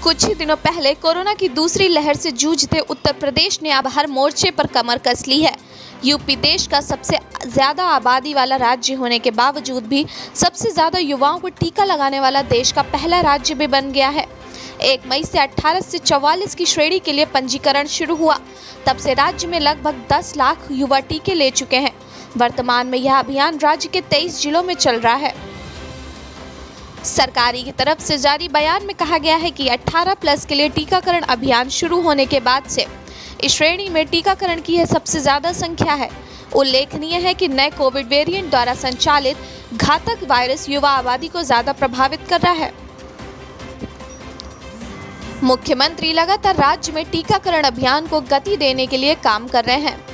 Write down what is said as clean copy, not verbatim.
कुछ ही दिनों पहले कोरोना की दूसरी लहर से जूझते उत्तर प्रदेश ने अब हर मोर्चे पर कमर कस ली है। यूपी देश का सबसे ज्यादा आबादी वाला राज्य होने के बावजूद भी सबसे ज्यादा युवाओं को टीका लगाने वाला देश का पहला राज्य भी बन गया है। 1 मई से 18 से 44 की श्रेणी के लिए पंजीकरण शुरू हुआ। तब से राज्य में लगभग 10 लाख युवा टीके ले चुके हैं। वर्तमान में यह अभियान राज्य के 23 जिलों में चल रहा है। सरकारी की तरफ से जारी बयान में कहा गया है कि 18+ के लिए टीकाकरण अभियान शुरू होने के बाद से इस श्रेणी में टीकाकरण की यह सबसे ज्यादा संख्या है। उल्लेखनीय है कि नए कोविड वेरिएंट द्वारा संचालित घातक वायरस युवा आबादी को ज्यादा प्रभावित कर रहा है। मुख्यमंत्री लगातार राज्य में टीकाकरण अभियान को गति देने के लिए काम कर रहे हैं।